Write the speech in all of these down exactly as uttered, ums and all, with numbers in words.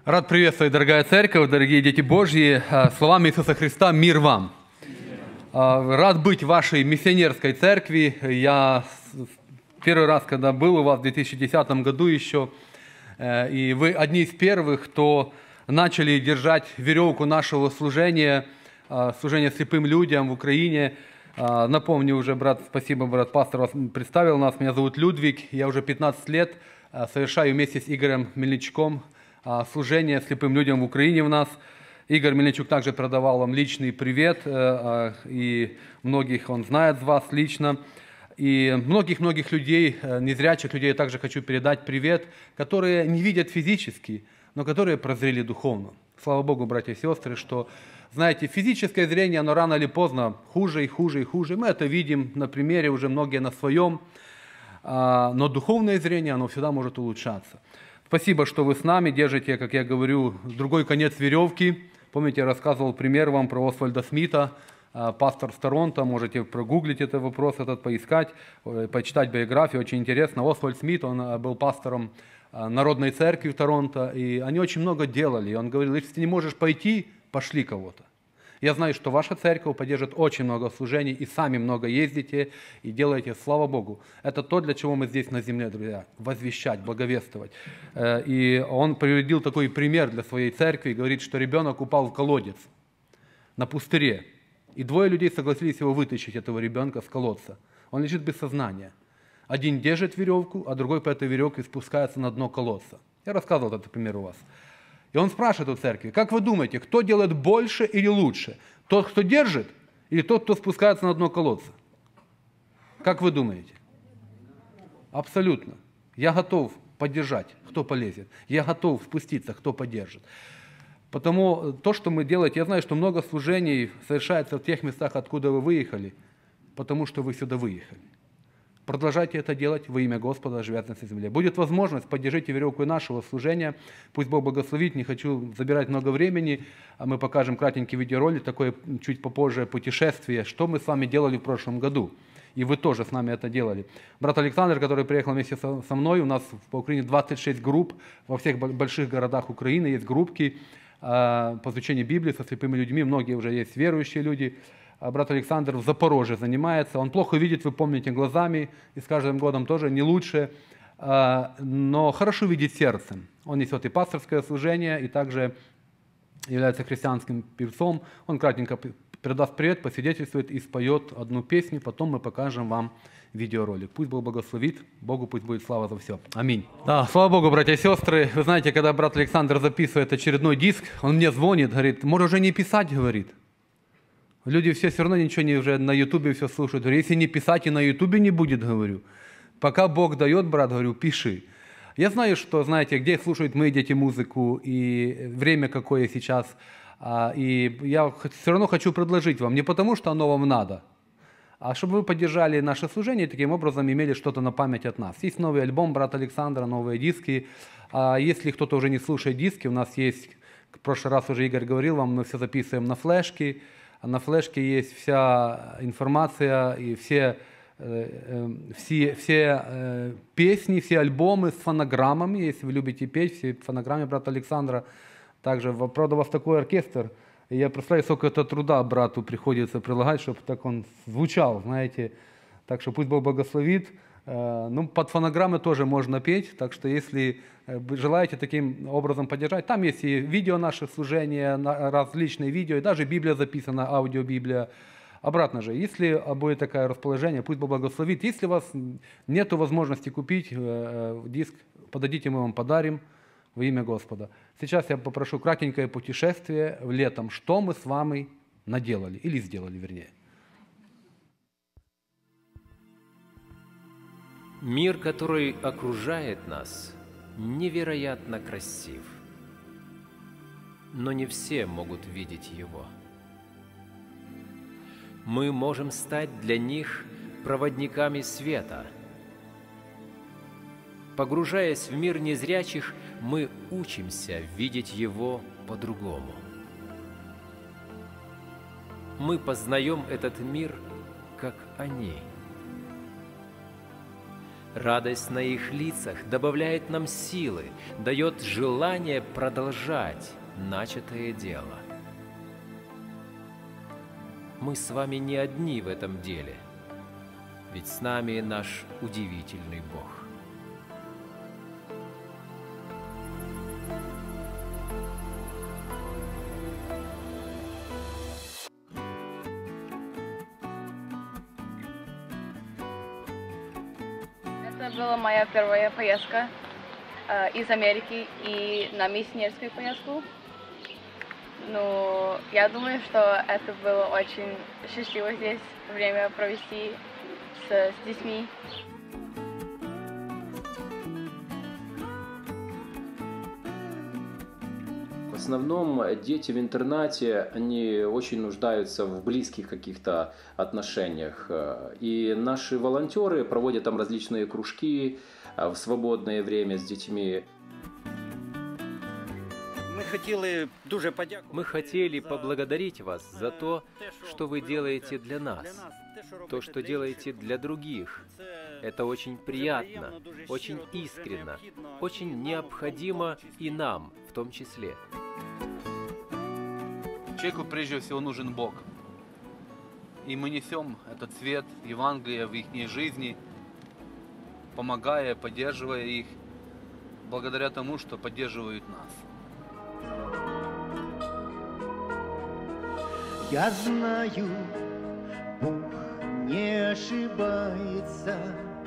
Рад приветствовать, дорогая церковь, дорогие дети Божьи. Словами Иисуса Христа «Мир вам». Рад быть в вашей миссионерской церкви. Я первый раз, когда был у вас в две тысячи десятом году еще, и вы одни из первых, кто начали держать веревку нашего служения, служения слепым людям в Украине. Напомню уже, брат, спасибо, брат пастор, вас представил нас. Меня зовут Людвиг. Я уже пятнадцать лет совершаю вместе с Игорем Мельничуком служение слепым людям в Украине у нас. Игорь Мельничук также передавал вам личный привет, и многих он знает вас лично. И многих-многих людей, незрячих людей, я также хочу передать привет, которые не видят физически, но которые прозрели духовно. Слава Богу, братья и сестры, что, знаете, физическое зрение, оно рано или поздно хуже и хуже и хуже. Мы это видим на примере, уже многие на своем. Но духовное зрение, оно всегда может улучшаться. Спасибо, что вы с нами держите, как я говорю, другой конец веревки. Помните, я рассказывал пример вам про Освальда Смита, пастор с Торонто. Можете прогуглить этот вопрос, этот поискать, почитать биографию. Очень интересно. Освальд Смит, он был пастором Народной церкви в Торонто, и они очень много делали. И он говорил, если ты не можешь пойти, пошли кого-то. Я знаю, что ваша церковь поддержит очень много служений, и сами много ездите, и делаете, слава Богу. Это то, для чего мы здесь на земле, друзья, возвещать, благовествовать. И он приводил такой пример для своей церкви, говорит, что ребенок упал в колодец на пустыре, и двое людей согласились его вытащить, этого ребенка, с колодца. Он лежит без сознания. Один держит веревку, а другой по этой веревке спускается на дно колодца. Я рассказывал этот пример у вас. И он спрашивает у церкви, как вы думаете, кто делает больше или лучше? Тот, кто держит, или тот, кто спускается на дно колодца? Как вы думаете? Абсолютно. Я готов поддержать, кто полезет. Я готов спуститься, кто поддержит. Потому то, что мы делаем, я знаю, что много служений совершается в тех местах, откуда вы выехали, потому что вы сюда выехали. Продолжайте это делать во имя Господа, живя на земле. Будет возможность, поддержите веревку и нашего служения. Пусть Бог благословит, не хочу забирать много времени. Мы покажем кратенький видеоролик, такое чуть попозже путешествие, что мы с вами делали в прошлом году. И вы тоже с нами это делали. Брат Александр, который приехал вместе со мной, у нас по Украине двадцать шесть групп, во всех больших городах Украины есть группки по изучению Библии со слепыми людьми. Многие уже есть верующие люди. Брат Александр в Запорожье занимается. Он плохо видит, вы помните, глазами, и с каждым годом тоже не лучше, но хорошо видит сердцем. Он несет и пасторское служение, и также является христианским певцом. Он кратенько передаст привет, посвидетельствует и споет одну песню, потом мы покажем вам видеоролик. Пусть Бог благословит, Богу пусть будет слава за все. Аминь. Да, слава Богу, братья и сестры. Вы знаете, когда брат Александр записывает очередной диск, он мне звонит, говорит, может уже не писать, говорит. Люди все все равно ничего не уже на ютубе все слушают. Говорю, если не писать и на ютубе не будет, говорю. Пока Бог дает, брат, говорю, пиши. Я знаю, что, знаете, где слушают мои дети музыку, и время какое сейчас. И я все равно хочу предложить вам, не потому что оно вам надо, а чтобы вы поддержали наше служение и таким образом имели что-то на память от нас. Есть новый альбом брата Александра, новые диски. Если кто-то уже не слушает диски, у нас есть, в прошлый раз уже Игорь говорил вам, мы все записываем на флешки. На флешке есть вся информация и все, э, все, все э, песни, все альбомы с фонограммами. Если вы любите петь, все фонограммы брата Александра. Также, правда, у вас такой оркестр. И я представляю, сколько это труда брату приходится прилагать, чтобы так он звучал, знаете. Так что пусть Бог благословит. Ну, под фонограммы тоже можно петь, так что если желаете таким образом поддержать, там есть и видео наших служения, различные видео, и даже Библия записана, аудиобиблия. Обратно же, если будет такое расположение, пусть Бог благословит. Если у вас нет возможности купить диск, подадите, мы вам подарим во имя Господа. Сейчас я попрошу кратенькое путешествие в летом, что мы с вами наделали, или сделали, вернее. Мир, который окружает нас, невероятно красив, но не все могут видеть его. Мы можем стать для них проводниками света. Погружаясь в мир незрячих, мы учимся видеть его по-другому. Мы познаем этот мир, как они. Радость на их лицах добавляет нам силы, дает желание продолжать начатое дело. Мы с вами не одни в этом деле, ведь с нами наш удивительный Бог. Это была моя первая поездка э, из Америки и на миссионерскую поездку. Ну, я думаю, что это было очень счастливо здесь время провести с, с детьми. В основном дети в интернате, они очень нуждаются в близких каких-то отношениях. И наши волонтеры проводят там различные кружки в свободное время с детьми. Мы хотели поблагодарить вас за то, что вы делаете для нас, то, что делаете для других. Это очень приятно, очень искренно, очень необходимо и нам в том числе. Человеку прежде всего нужен Бог. И мы несем этот свет Евангелия в их жизни, помогая, поддерживая их, благодаря тому, что поддерживают нас. Я знаю, Бог не ошибается.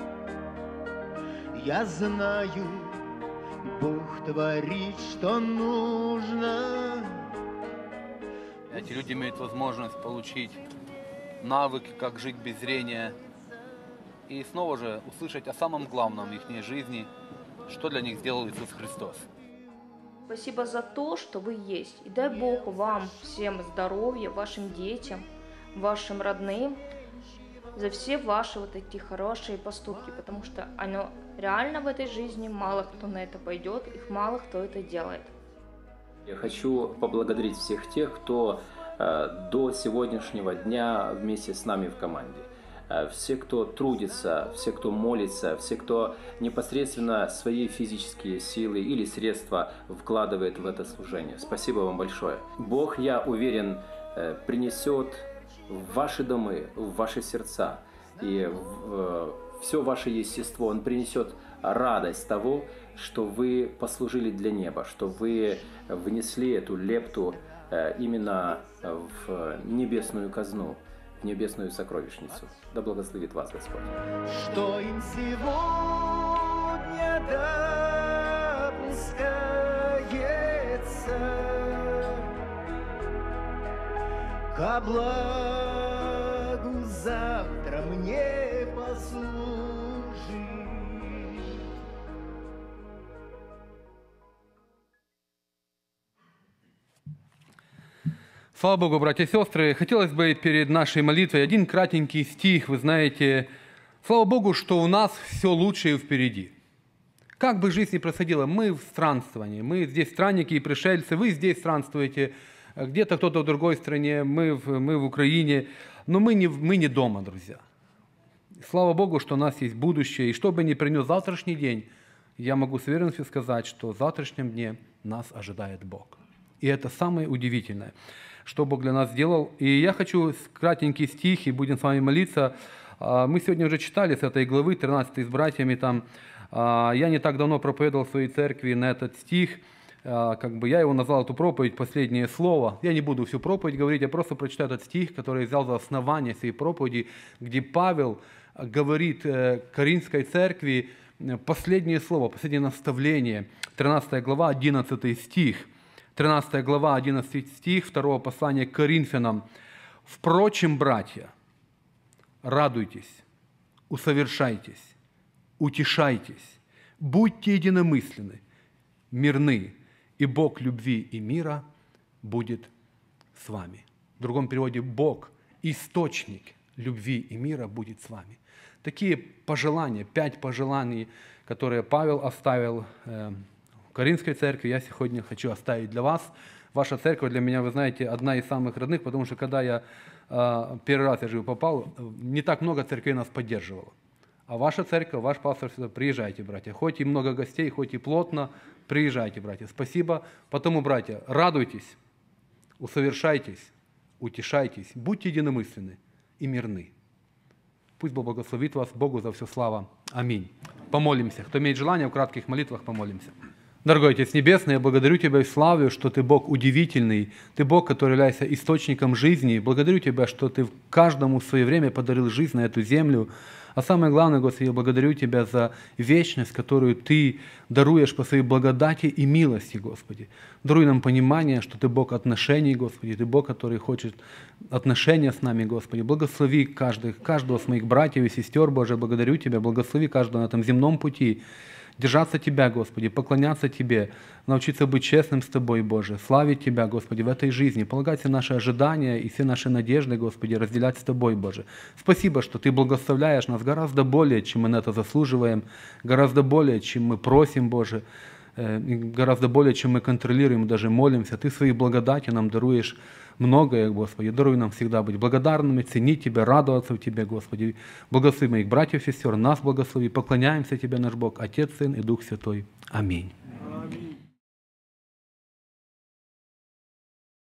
Я знаю, Бог творит, что нужно. Эти люди имеют возможность получить навык, как жить без зрения, и снова же услышать о самом главном в их жизни, что для них сделал Иисус Христос. Спасибо за то, что вы есть. И дай Бог вам всем здоровья, вашим детям, вашим родным, за все ваши вот эти хорошие поступки, потому что оно реально в этой жизни мало кто на это пойдет, их мало кто это делает. Я хочу поблагодарить всех тех, кто э, до сегодняшнего дня вместе с нами в команде. Э, все, кто трудится, все, кто молится, все, кто непосредственно свои физические силы или средства вкладывает в это служение. Спасибо вам большое. Бог, я уверен, э, принесет в ваши домы, в ваши сердца и в э, все ваше естество. Он принесет радость того, что вы послужили для неба, что вы внесли эту лепту именно в небесную казну, в небесную сокровищницу. Да благословит вас Господь. Что им сегодня допускается, ко благу завтра мне послужит. Слава Богу, братья и сестры, хотелось бы перед нашей молитвой один кратенький стих, вы знаете, слава Богу, что у нас все лучшее впереди. Как бы жизнь ни происходила, мы в странствовании, мы здесь странники и пришельцы, вы здесь странствуете, где-то кто-то в другой стране, мы в, мы в Украине, но мы не, мы не дома, друзья. Слава Богу, что у нас есть будущее, и что бы ни принес завтрашний день, я могу с уверенностью сказать, что в завтрашнем дне нас ожидает Бог. И это самое удивительное, что Бог для нас сделал. И я хочу кратенький стих, и будем с вами молиться. Мы сегодня уже читали с этой главы, тринадцатой, с братьями там. Я не так давно проповедовал в своей церкви на этот стих. Как бы я его назвал, эту проповедь, «Последнее слово». Я не буду всю проповедь говорить, я просто прочитаю этот стих, который взял за основание своей проповеди, где Павел говорит Коринфской церкви последнее слово, последнее наставление. тринадцатая глава, одиннадцатый стих. тринадцатая глава, одиннадцатый стих, второго послания к Коринфянам. «Впрочем, братья, радуйтесь, усовершайтесь, утешайтесь, будьте единомысленны, мирны, и Бог любви и мира будет с вами». В другом переводе «Бог, источник любви и мира, будет с вами». Такие пожелания, пять пожеланий, которые Павел оставил э, в Коринфской церкви, я сегодня хочу оставить для вас. Ваша церковь для меня, вы знаете, одна из самых родных, потому что когда я э, первый раз я живу попал, не так много церквей нас поддерживало. А ваша церковь, ваш пастор сюда, приезжайте, братья. Хоть и много гостей, хоть и плотно, приезжайте, братья. Спасибо. Потому, братья, радуйтесь, усовершайтесь, утешайтесь, будьте единомысленны и мирны. Пусть Бог благословит вас, Богу за все слава. Аминь. Помолимся. Кто имеет желание, в кратких молитвах помолимся. Дорогой Отец Небесный, я благодарю Тебя и славлю, что Ты Бог удивительный, Ты Бог, который является источником жизни. Благодарю Тебя, что Ты каждому в свое время подарил жизнь на эту землю. А самое главное, Господи, я благодарю Тебя за вечность, которую Ты даруешь по своей благодати и милости, Господи. Даруй нам понимание, что Ты Бог отношений, Господи, Ты Бог, который хочет отношения с нами, Господи. Благослови каждых, каждого из моих братьев и сестер, Боже, благодарю Тебя, благослови каждого на этом земном пути. Держаться Тебя, Господи, поклоняться Тебе, научиться быть честным с Тобой, Боже, славить Тебя, Господи, в этой жизни, полагать все наши ожидания и все наши надежды, Господи, разделять с Тобой, Боже. Спасибо, что Ты благословляешь нас гораздо более, чем мы на это заслуживаем, гораздо более, чем мы просим, Боже, гораздо более, чем мы контролируем, даже молимся. Ты своей благодати нам даруешь многое, Господи. Даруй нам всегда быть благодарными, ценить Тебя, радоваться в Тебе, Господи. Благослови моих братьев и сестер, нас благослови. Поклоняемся Тебе, наш Бог, Отец, Сын и Дух Святой. Аминь.